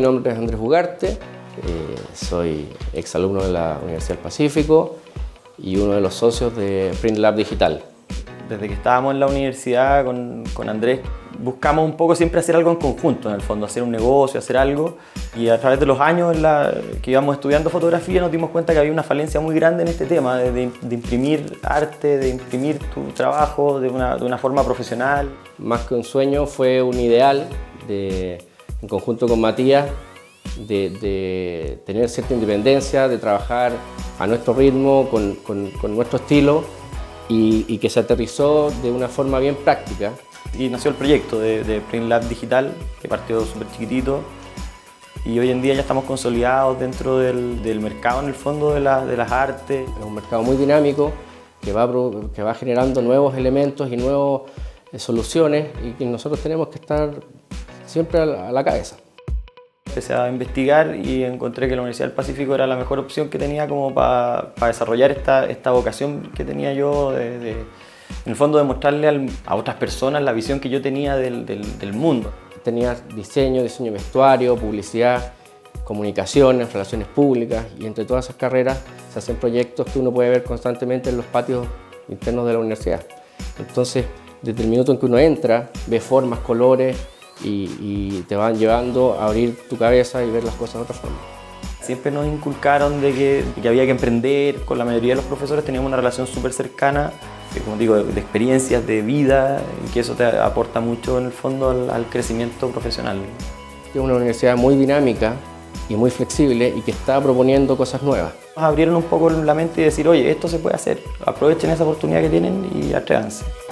nombre es Andrés Ugarte, soy exalumno de la Universidad del Pacífico y uno de los socios de Print Lab Digital. Desde que estábamos en la universidad con Andrés, buscamos un poco siempre hacer algo en conjunto, en el fondo, hacer un negocio, hacer algo. Y a través de los años que íbamos estudiando fotografía nos dimos cuenta que había una falencia muy grande en este tema, de imprimir arte, de imprimir tu trabajo de una forma profesional. Más que un sueño, fue un ideal en conjunto con Matías, de tener cierta independencia, de trabajar a nuestro ritmo, con nuestro estilo, y que se aterrizó de una forma bien práctica. Y nació el proyecto de Print Lab Digital, que partió súper chiquitito, y hoy en día ya estamos consolidados dentro del mercado, en el fondo, de las artes. Es un mercado muy dinámico que va generando nuevos elementos y nuevas soluciones, y que nosotros tenemos que estar siempre a la cabeza. Empecé a investigar y encontré que la Universidad del Pacífico era la mejor opción que tenía como para desarrollar esta vocación que tenía yo, en el fondo, de mostrarle a otras personas la visión que yo tenía del mundo. Tenía diseño de vestuario, publicidad, comunicaciones, relaciones públicas, y entre todas esas carreras se hacen proyectos que uno puede ver constantemente en los patios internos de la universidad. Entonces, desde el minuto en que uno entra, ve formas, colores, y te van llevando a abrir tu cabeza y ver las cosas de otra forma. Siempre nos inculcaron de que había que emprender. Con la mayoría de los profesores teníamos una relación súper cercana, como digo, de experiencias, de vida, y que eso te aporta mucho en el fondo al crecimiento profesional. Es una universidad muy dinámica y muy flexible, y que está proponiendo cosas nuevas. Nos abrieron un poco la mente y decir, oye, esto se puede hacer, aprovechen esa oportunidad que tienen y atrévanse.